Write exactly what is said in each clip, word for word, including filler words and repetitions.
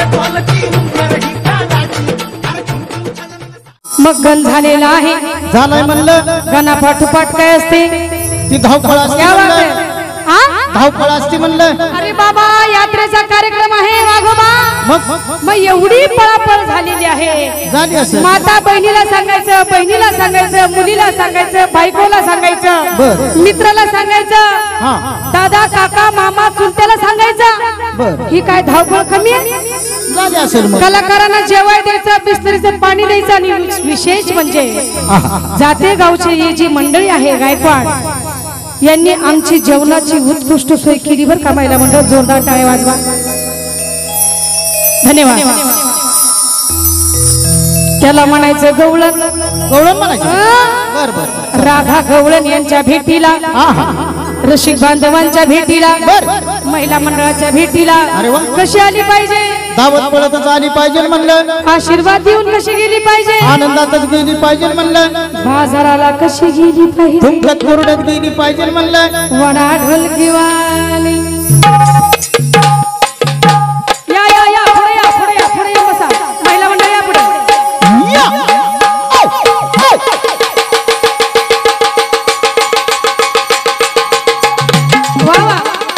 मग गण झालेला आहे झालंय म्हणलं गणा पाठोपाठ काय असते ती धावपळ असते म्हणलं हा धावपळ असते म्हणलं अरे बाबा यात्रेचा कार्यक्रम आहे वाघोबा मग मग एवढी पळापळ झालेली आहे झाली असेल माता बहिणीला सांगायचं बहिणीला सांगायचं मुलीला सांगायचं बायकोला सांगायचं मित्राला सांगायचं दादा काका मामा चुलत्याला सांगायचं ही काय धावपळ कमी आहे झाली असेल मग कलाकारांना जेवाय द्यायचं बिस्तरीचं पाणी द्यायचं आणि विशेष म्हणजे जाते गावची ही जी मंडळी आहे गायकवाड यांनी आमची जेवणाची उत्कृष्ट सोय केली बर का महिला मंडळ जोरदार टाळ्या वाजवा धन्यवाद त्याला म्हणायचं गवळण गवळण म्हणायचं बर बर राधा गवळण यांच्या भेटीला रसिक बांधवांच्या भेटीला महिला मंडळाच्या भेटीला कशी आली पाहिजे धावत पळतच आली पाहिजे म्हणलं आशीर्वाद देऊन कशी गेली पाहिजे आनंदातच गेली पाहिजे म्हणलं बाजाराला कशी गेली पाहिजे तुमच्यात कोरड्यात गेली पाहिजे म्हणलं वडा ढोलकीवाली या या या पुढे या पुढे या पुढे या बसा महिला मंडळ या पुढे वा वा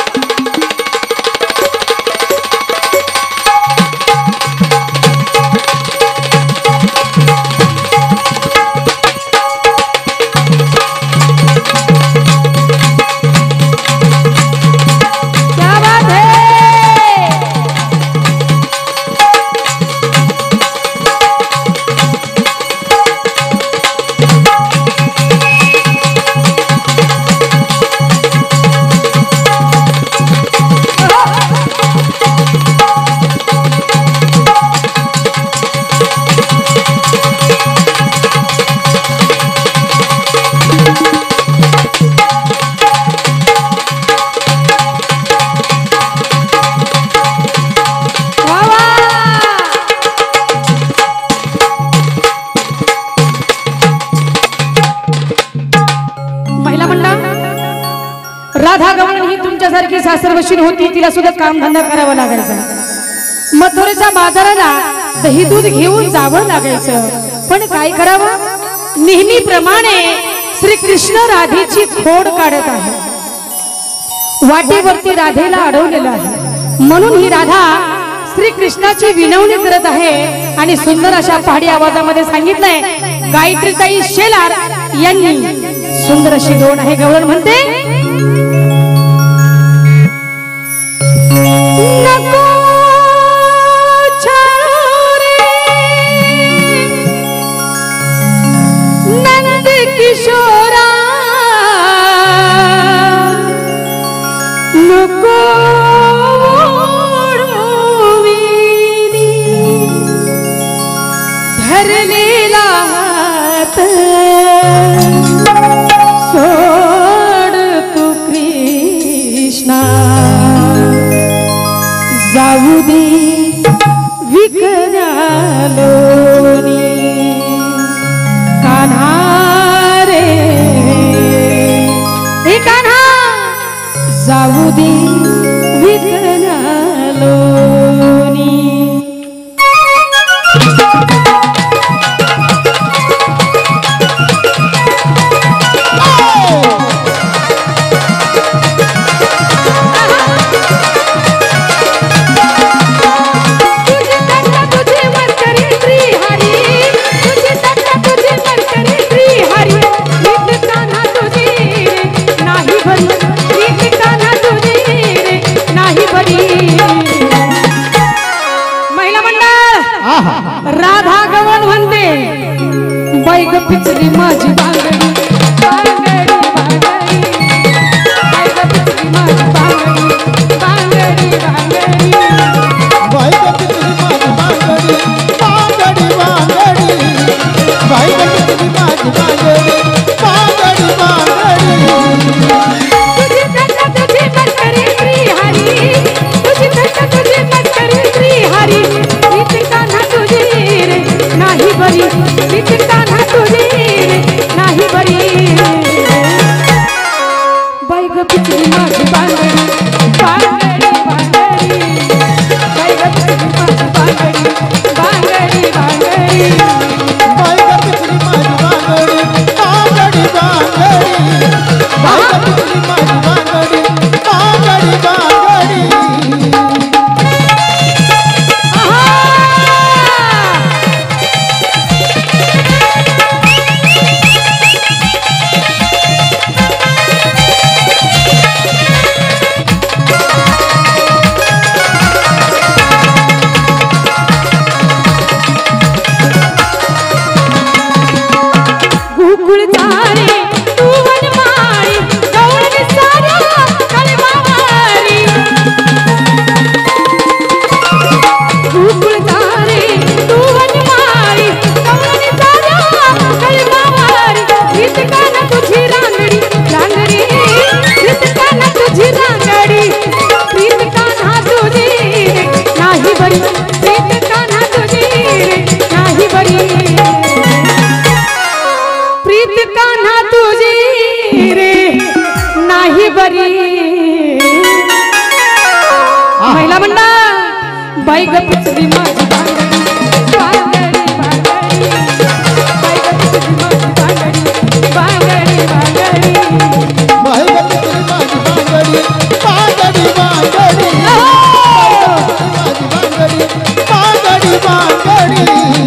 राधा गवळण ही तुमच्यासारखी सासरवशीण होती तिला सुद्धा काम धंदा करावा लागायचा मथुरेच्या बाजाराला दही दूध घेऊन जावं लागायचं पण काय करावं नेहमीप्रमाणे श्री कृष्ण राधेची खोड काढत आहे वाटेवरती राधेला अडवलेलं आहे म्हणून ही राधा श्री कृष्णाची विनवणी करत आहे आणि सुंदर अशा पहाडी आवाजामध्ये सांगितलंय गायत्रीताई शेलार यांनी सुंदर अशी दोन आहे गवळण म्हणते नको छाडू रे नंद किशोरा नको धरलेला हात सोड तू कृष्णा जाऊ दे विकरालोनी कान्हा रे हे कान्हा जाऊ दे विकरालोनी राधा गवळण म्हणते बाई ग पिचली माझी बांगडी बांगडी बांगडी बाई ग पिचली माझी बांगडी बांगडी बांगडी बाई ग पिचली माझी बांगडी बांगडी बांगडी बाई ग पिचली माझी बांगडी बांगडी बांगडी तुझी थट्टा तुझी मस्करी श्री हरी तुझी थट्टा तुझी मस्करी श्री हरी नाही बरी कान्हा तुझी महिला मंडळ बाई ग पिचली माझी बांगडी बांगडी बांगडी बाई ग पिचली माझी बांगडी बांगडी बांगडी बाई ग पिचली माझी बांगडी बांगडी बांगडी बांगडी बांगडी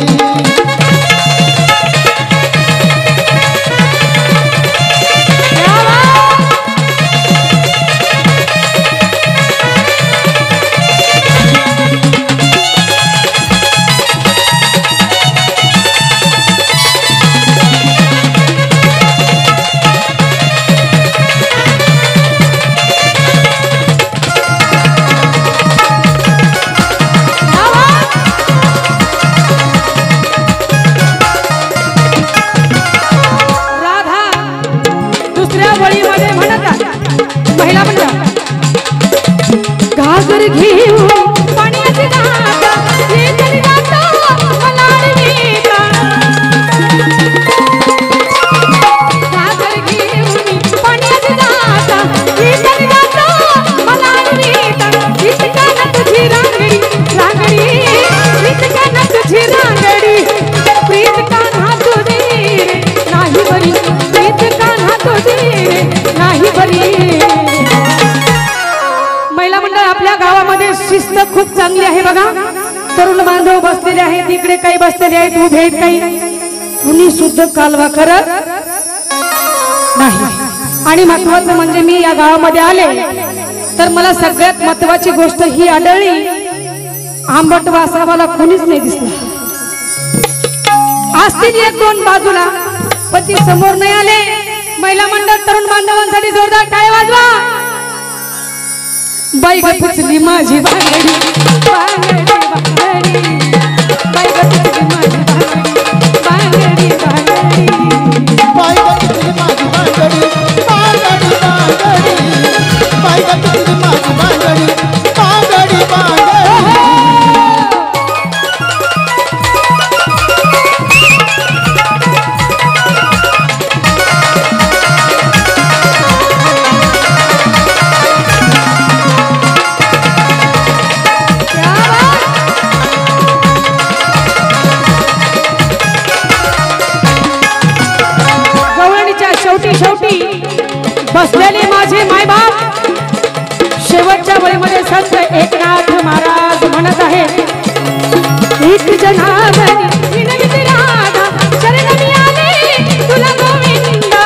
महिला मंडळ घागर घेऊ पाण्याची गाथा येतली गाथा मला नीता घागर घेऊ पाण्याची गाथा येतली गाथा मला नीता इतका तुझी रांगडी रांगडी इतका तुझी रांगडी प्रीत कान्हा तुझी नाही बरी प्रीत कान्हा तुझी नाही बरी महिला मंडळ आपल्या गावामध्ये शिस्त खूप चांगली आहे बघा तरुण बांधव बसलेले आहेत इकडे काही बसलेले आहेत उभे आहेत काही कुणी सुद्धा कालवा करत नाही आणि महत्वाचं म्हणजे मी या गावामध्ये आले तर मला सगळ्यात महत्वाची गोष्ट ही आढळली आंबट वासा मला कुणीच नाही दिसला असतील एक दोन बाजूला पण ती समोर नाही आले महिला मंडळ तरुण बांधवांसाठी जोरदार टाळ्या वाजवा बाई ग पिचली माझी बांगडी बांगडी बांगडी बाई ग पिचली माझी बांगडी बांगडी बांगडी बाई ग पिचली माझी बांगडी बांगडी बांगडी बाई ग पिचली माझी बांगडी बांगडी बांगडी शेवटी बसलेले माझे मायबाप शेवटच्या वेळेमध्ये संत एकनाथ महाराज म्हणत आहे एक जनावरी विनविती राधा शरण मी आले तुला गोविंदा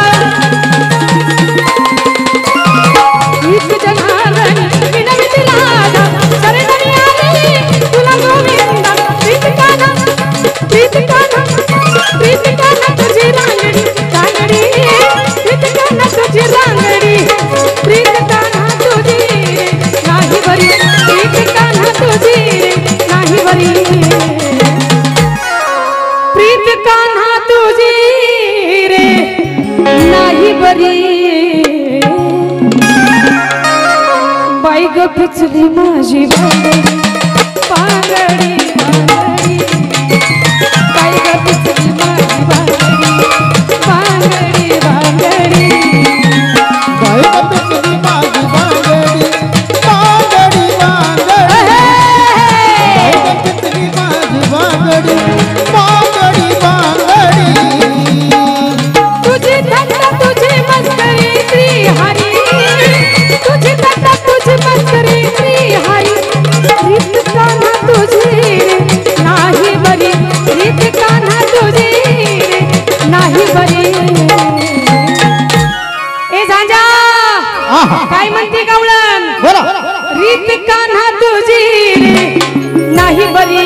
एक जनावरी विनविती राधा शरण मी आले तुला गोविंदा प्रीत कान्हा प्रीत कान्हा प्रीत कान्हा तुझी रांगडी रांगडी प्रीत कान्हा तुझी रांगडी प्रीत कान्हा तुझी नाही बरी प्रीत कान्हा तुझी नाही बरी प्रीत कान्हा तुझी रे नाही बरी बाई ग पिचली माझी बांगडी बांगडी बांगडी बाई ग पिचली माझी बांगडी बांगडी बांगडी बाई ग पिचली माझी बांगडी बांगडी बांगडी बाई ग पिचली माझी बांगडी बांगडी बांगडी तुझी धंदा तुझी मस्करी श्री हरी तुझी धंदा तुझी मस्करी श्री हरी रीत कान्हा तुझी नाही बरी रीत कान्हा तुझी नाही बरी ए झांजा काय म्हणते गवळण बोला रीत कान्हा तुझी नाही बरी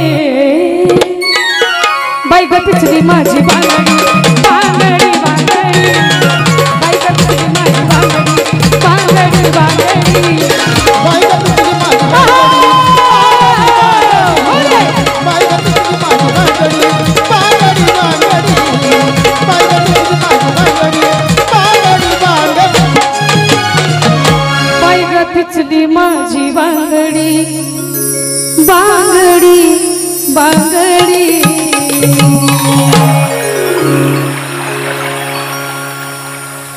बाई ग पिचली माझी बांगडी बांगडी बांगडी बाई ग पिचली माझी बांगडी बांगडी बांगडी बाई ग पिचली माझी बांगडी बाई ग पिचली माझी बांगडी बांगडी बांगडी बाई ग पिचली माझी बांगडी बांगडी बांगडी बाई ग पिचली माझी बांगडी बांगडी बांगडी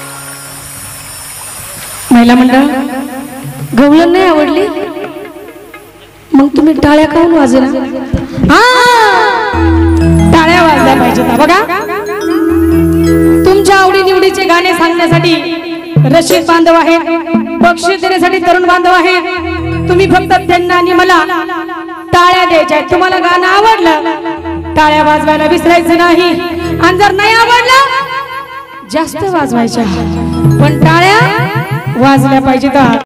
महिला मंडळ गवळण नाही आवडली मग तुम्ही टाळ्या काऊन वाजला? हा, टाळ्या वाजल्या पाहिजेत बघा. तुमच्या आवडी निवडीचे गाणे सांगण्यासाठी रशीद बांधव आहेत, बक्षीस देण्यासाठी तरुण बांधव आहेत. तुम्ही फक्त त्यांना आणि मला टाळ्या द्यायच्या आहेत. तुम्हाला गाणं आवडलं टाळ्या वाजवायला विसरायचं नाही, आणि जर नाही आवडलं जास्त वाजवायच्या, पण टाळ्या वाजल्या पाहिजेत.